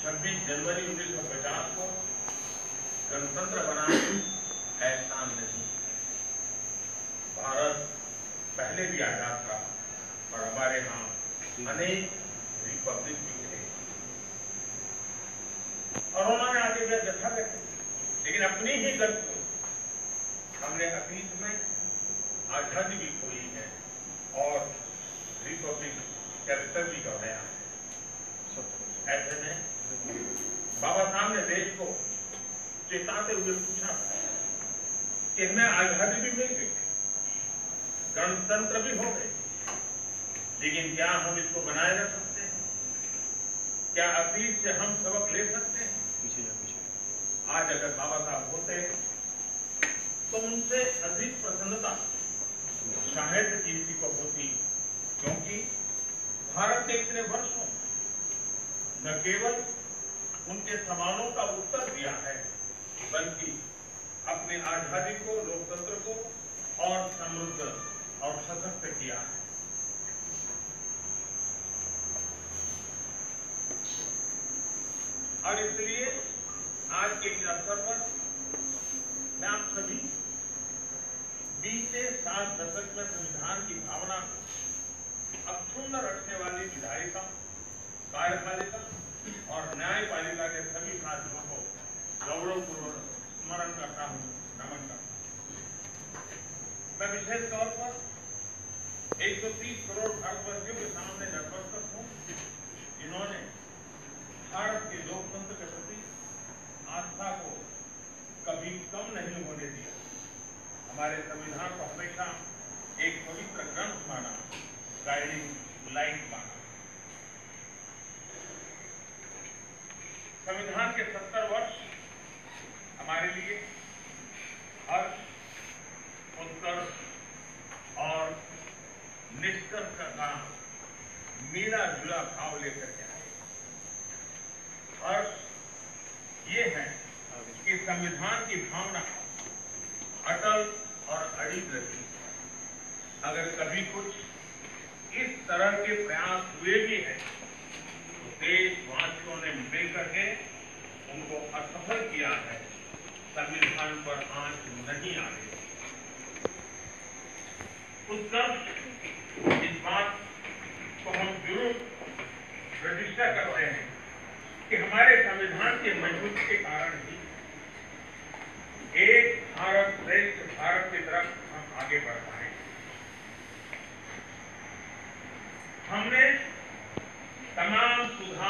जनवरी 1950 को गणतंत्र बनाना एहसान नहीं है। भारत पहले भी आजाद था और हमारे यहाँ अनेक रिपब्लिक भी थे और उन्होंने आगे भी जथा रखी, लेकिन अपनी ही गलती हमने अतीत में आजादी भी खोई है और रिपब्लिक कैरेक्टर भी गवाया है। ऐसे में बाबा साहब ने देश को चेताते हुए पूछा कि हमें आजादी भी मिल गई, गणतंत्र भी हो गए, लेकिन क्या हम इसको बनाए रख सकते हैं? क्या अतीत से हम सबक ले सकते हैं? आज अगर बाबा साहब होते तो उनसे अधिक प्रसन्नता शायद किसी को होती, क्योंकि भारत ने इतने वर्षों न केवल उनके सवालों का उत्तर दिया है, बल्कि अपने आजादी को, लोकतंत्र को और समृद्ध और सशक्त किया है। और इसलिए आज के इस अवसर पर मैं आप सभी बीते 7 दशक में संविधान की भावना अक्षुण्ण रखने वाली विधायिका, कार्यपालिका और न्यायपालिका के सभी साथियों को गौरवपूर्वक स्मरण करता हूं, नमन करता हूं। मैं विशेष तौर पर 130 करोड़ भारतवासियों के सामने नतमस्तक हूं, जिन्होंने भारत के लोकतंत्र के प्रति आस्था को कभी कम नहीं होने दिया, हमारे संविधान को हमेशा एक पवित्र ग्रंथ माना, गाइडिंग लाइट माना। संविधान के 70 वर्ष हमारे लिए हर्ष, उत्कर्ष और निष्कर्ष का मिला जुला भाव लेकर के आए। हर्ष ये है कि संविधान की भावना अटल और अड़िग रही। अगर कभी कुछ इस तरह के प्रयास हुए भी हैं तो देशवासियों ने मिलकर के उनको असफल किया है, संविधान पर आंच नहीं आ रही। उत्कर्ष इस बात को हम जरूर प्रतिष्ठा करते हैं कि हमारे संविधान के मजबूती के कारण ही एक भारत श्रेष्ठ भारत की तरफ हम आगे बढ़ पाए। हमने तमाम सुधार